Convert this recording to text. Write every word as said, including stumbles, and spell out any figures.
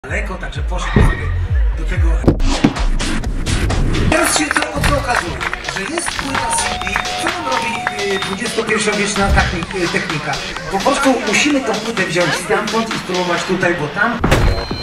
daleko, także poszedł sobie do tego. Teraz się to, o co okazuje, że jest płyta C D, co nam robi dwudziestopierwowieczna technika? Po prostu musimy tą płytę wziąć stamtąd i spróbować tutaj, bo tam